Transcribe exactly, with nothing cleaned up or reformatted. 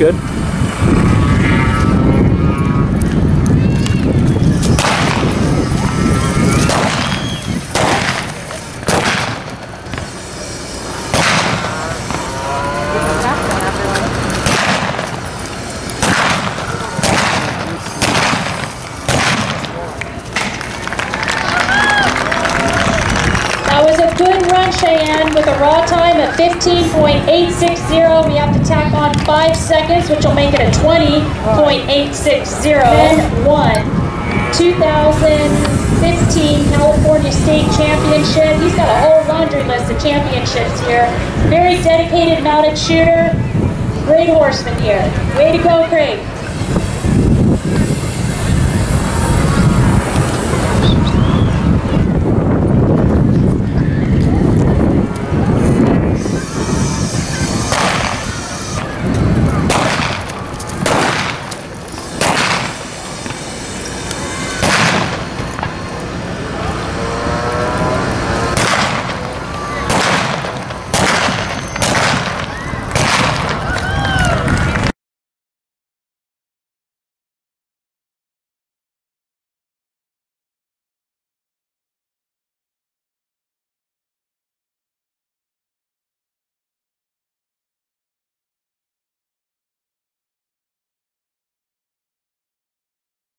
good. That was a good run, Cheyenne, with a raw time of fifteen point eight six zero. We have to tack on five seconds, which will make it a twenty point eight six zero. Then won two thousand fifteen California State Championship. He's got a whole laundry list of championships here. Very dedicated mounted shooter. Great horseman here. Way to go, Craig.